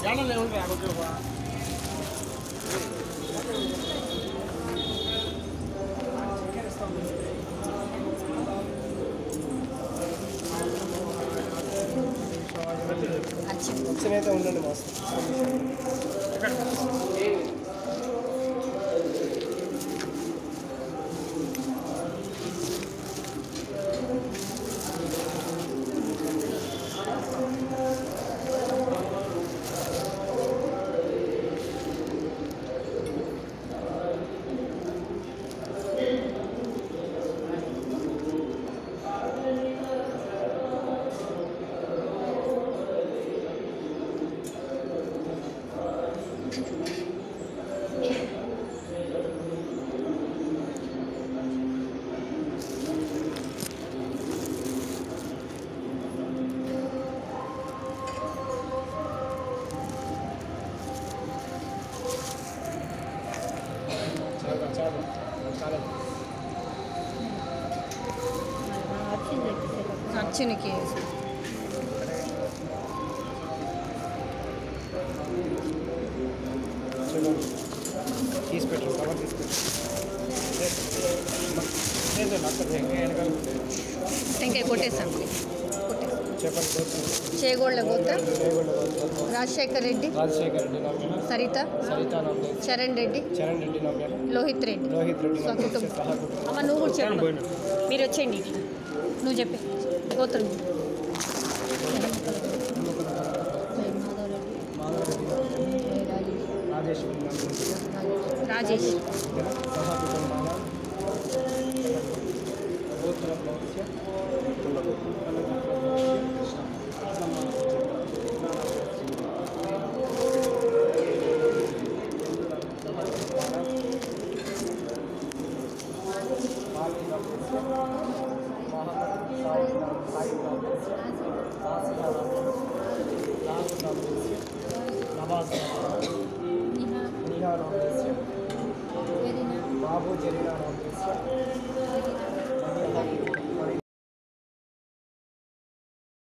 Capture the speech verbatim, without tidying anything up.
వచ్చినైతే ఉండండి మాస్ అర్చనకి తీసి పెట్టు కవర్ తీసి పెట్టు టెంకాయ కొట్టేసాను చెప్పండి చేగోళ్ళ గోత్ర రాజశేఖర్ రెడ్డి రాజశేఖర్ రెడ్డి నామ్యాల సరిత సరిత నామ్యాల చరణ్ రెడ్డి చరణ్ రెడ్డి నామ్యాల లోహిత్ రెడ్డి లోహిత్ రెడ్డి స్వకుటుంబం సహా కుటుంబం అమ్మ నువ్వు కూడా చెప్పు మీరు వచ్చేయండి నువ్వు చెప్పే గోత్రం రాజేష్ రాజేష్ సహా కుటుంబాల గోత్ర बाबू जरीना